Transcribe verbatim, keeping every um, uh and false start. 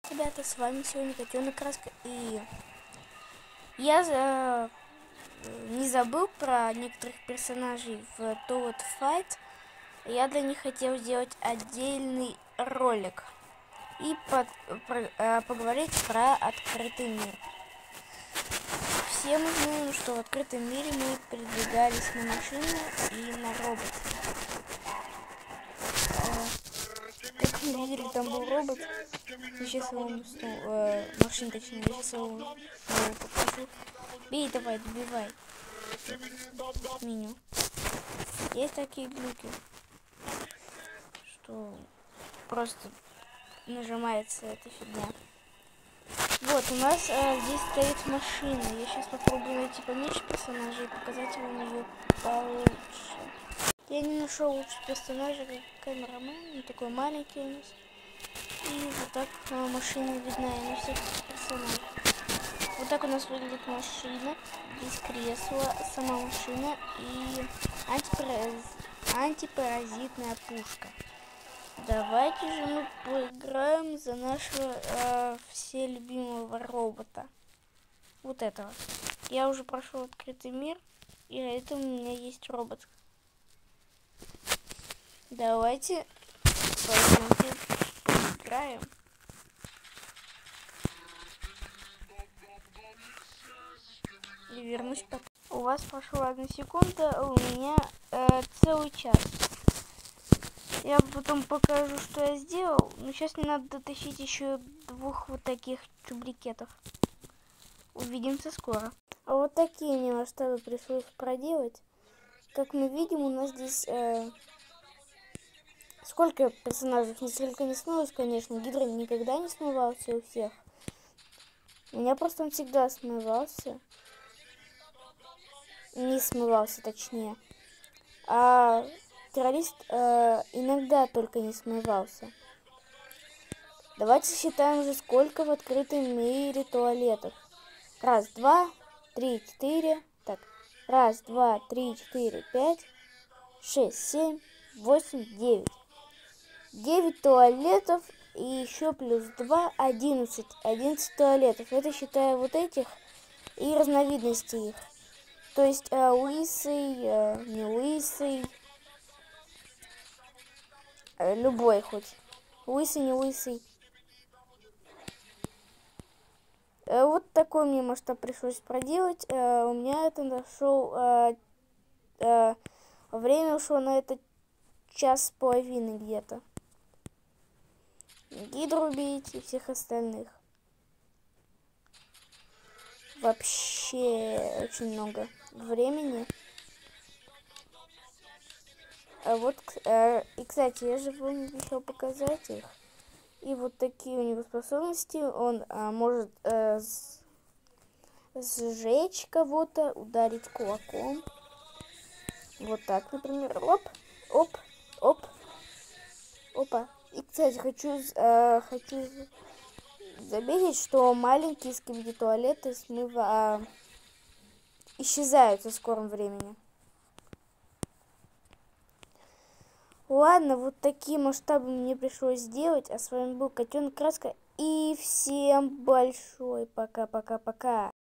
Ребята, с вами сегодня Котенок Краска, и я за... не забыл про некоторых персонажей в Toad Fight. Я для них хотел сделать отдельный ролик и под... про... а, поговорить про открытый мир. Все мы знаем, что в открытом мире мы передвигались на машине и на роботе. Как мы видели, там был робот. Сейчас я вам снова, э, машин, точнее, я сейчас его снова покажу. Бей, давай, добивай. Меню. Есть такие глюки, что просто нажимается эта фигня. Вот, у нас э, здесь стоит машина. Я сейчас попробую найти поменьше персонажей и показать вам ее получше. Я не нашел лучше персонажа, как камерамен, он такой маленький у нас. И вот так э, машина видна на всех персонажей. Вот так у нас выглядит машина. Здесь кресло, сама машина и антипараз... антипаразитная пушка. Давайте же мы поиграем за нашего э, все любимого робота. Вот этого. Я уже прошел открытый мир, и это у меня есть робот. Давайте пойдемте поиграем. И вернусь потом. У вас прошла одна секунда, а у меня э, целый час. Я потом покажу, что я сделал. Но сейчас мне надо дотащить еще двух вот таких чубликетов. Увидимся скоро. А вот такие мне масштабы пришлось проделать. Как мы видим, у нас здесь... Э, сколько персонажей? Несколько не смылось, конечно. Гидра никогда не смывался у всех. У меня просто он всегда смывался. Не смывался, точнее. А террорист э, иногда только не смывался. Давайте считаем уже, сколько в открытом мире туалетов. Раз, два, три, четыре. Так. Раз, два, три, четыре, пять, шесть, семь, восемь, девять. Девять туалетов и еще плюс два, одиннадцать. Одиннадцать туалетов. Это считая вот этих и разновидности их. То есть э, лысый, э, не лысый, э, любой хоть. Лысый, не лысый. Э, вот такой мне масштаб пришлось проделать. Э, у меня это нашел... Э, э, время ушло на это час с половиной где-то. Гидру убить и всех остальных. Вообще очень много времени. А вот, э, и, кстати, я же вам обещал показать их. И вот такие у него способности. Он а, может э, сжечь кого-то, ударить кулаком. Вот так, например. Оп, оп, оп, опа. И, кстати, хочу, э, хочу заметить, что маленькие скибиди-туалеты смыва э, исчезают в скором времени. Ладно, вот такие масштабы мне пришлось сделать. А с вами был Котенок Краска. И всем большой пока-пока-пока.